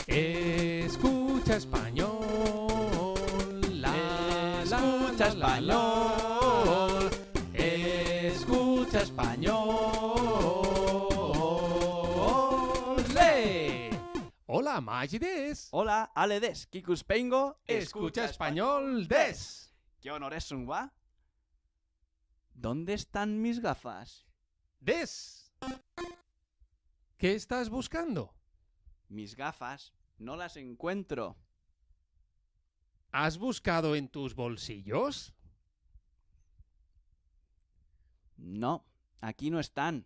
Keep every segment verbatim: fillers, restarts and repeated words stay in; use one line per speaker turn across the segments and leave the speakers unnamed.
Escucha español. La,
Escucha
la, la, la,
español.
Escucha español. ¡Le! Hola, Maggi des.
Hola, Ale des, Kikuspengo.
Escucha español des.
¿Qué honor es un wa? ¿Dónde están mis gafas?
Des. ¿Qué estás buscando?
Mis gafas no las encuentro.
¿Has buscado en tus bolsillos?
No, aquí no están.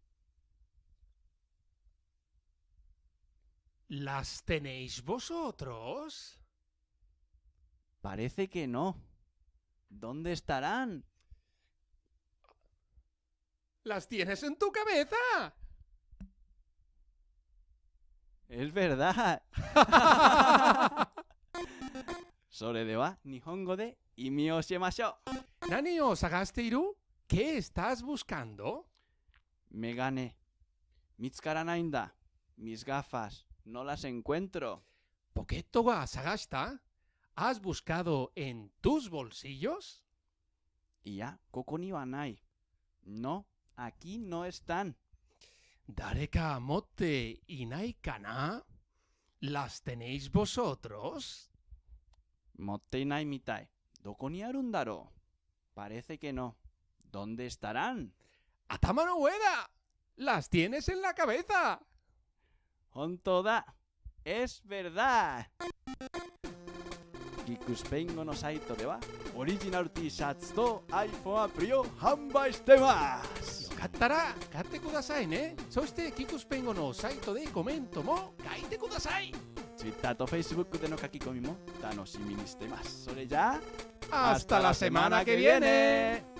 ¿Las tenéis vosotros?
Parece que no. ¿Dónde estarán?
¡Las tienes en tu cabeza!
Es verdad. Sore de wa Nihongo de imi o shimashou.
Nani o sagaste iru? ¿Qué estás buscando?
Megane. Mitsukaranai nda. Mis gafas. No las encuentro.
¿Poquetto wa sagashita? ¿Has buscado en tus bolsillos?
Y ya, koko ni wa nai. No, aquí no están.
¿Dareka motte inai kana? ¿Las tenéis vosotros?
Motte inai mitai. ¿Doko ni arun daro? Parece que no. ¿Dónde estarán?
¡Atama no ueda! ¡Las tienes en la cabeza!
¡Honto da! ¡Es verdad! Kikuspengo no saito de wa original T-shirts to iPhone アプリを販売してます。
よかったら買ってくださいね。そしてキクスペンゴのサイトでコメントも書いてください。
Twitter と Facebook での書き込みも楽しみにしています。それじゃあ、
Hasta la semana que viene.